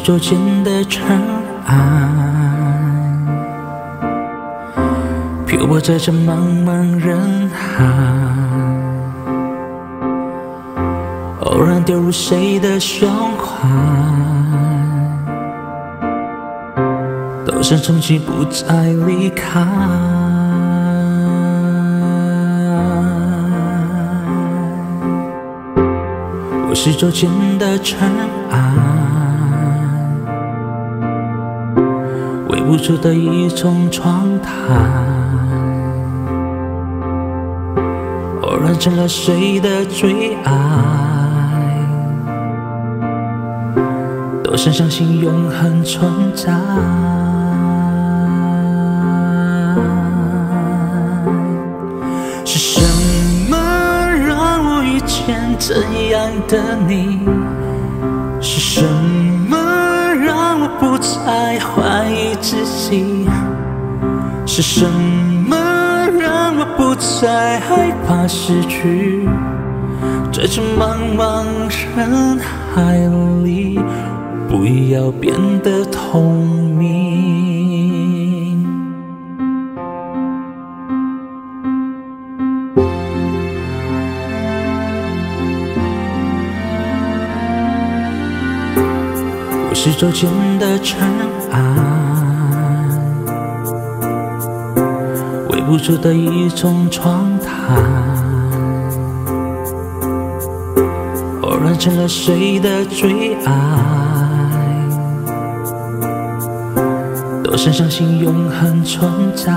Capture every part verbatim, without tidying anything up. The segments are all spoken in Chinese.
宙间的尘埃，漂泊在这茫茫人海，偶然掉入谁的胸怀，陡生冲击，不再离开。我是周间的尘埃，微不足的一种窗台，偶然成了谁的最爱，都深相信永恒存在。是什么让我遇见这样的你？是什么让我不再怀疑自己？是什么让我不再害怕失去？在这茫茫人海里，不要变得透明。我是周间的尘埃，微不足的一种窗台，偶然成了谁的最爱，都深相信永恒存在。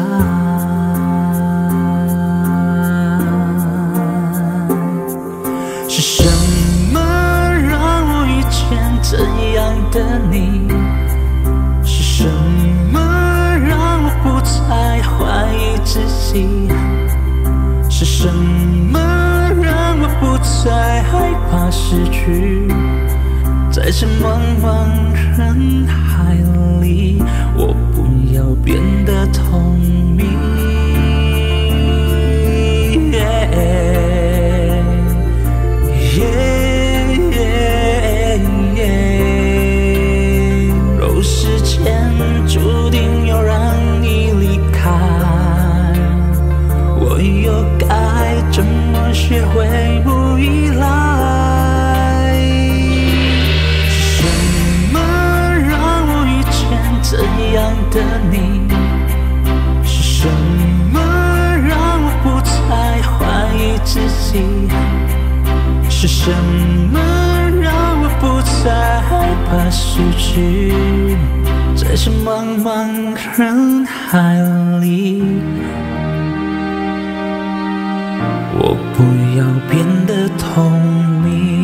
是什么让我遇见这样的你？是什么让我不再怀疑自己？是什么让我不再害怕失去？在这茫茫人海里，我不要变得透明。Yeah, yeah, yeah. 若时间注定要让你离开，我又该怎么学会不依赖？是什么让我遇见这样的你？是什么让我不再怀疑自己？是什么让我不再害怕失去？在这茫茫人海里，我不要变得透明。